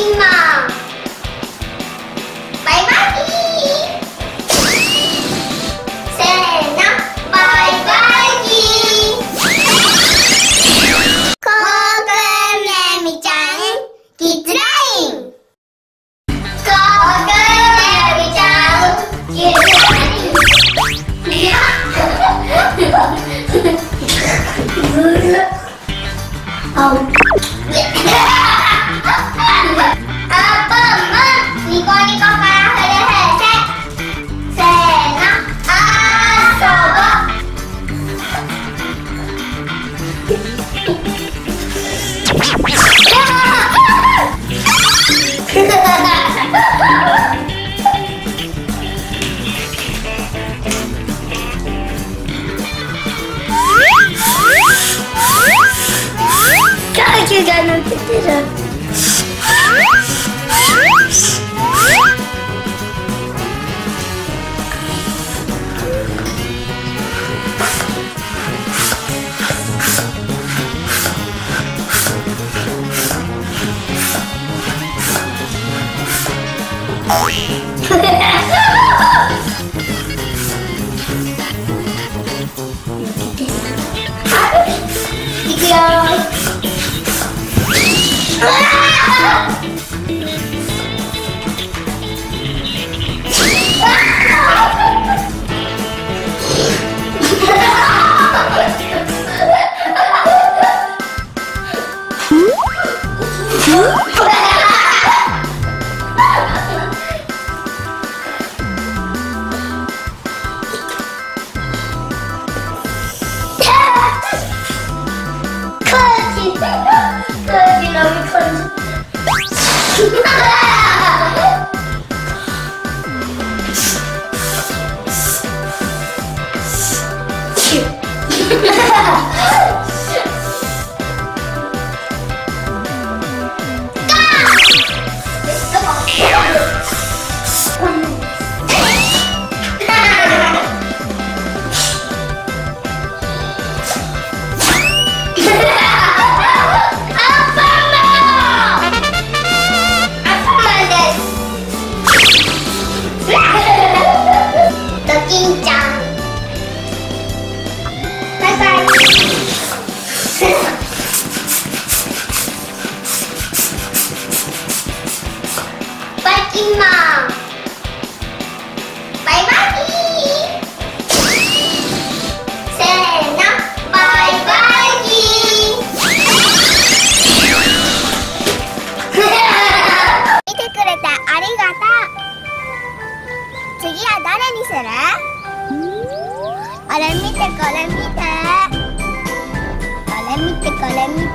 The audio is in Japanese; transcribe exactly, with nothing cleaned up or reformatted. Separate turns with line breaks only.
キンマンバイバイキーせーのバイバイキーコウくんめみちゃんキッズラインコウくんめみちゃんキッズラインあっニコニコからフルフルせーのあー球が乗っててる。いくよ次は誰にする？あれ見てこれ見てこれ見てこれ見て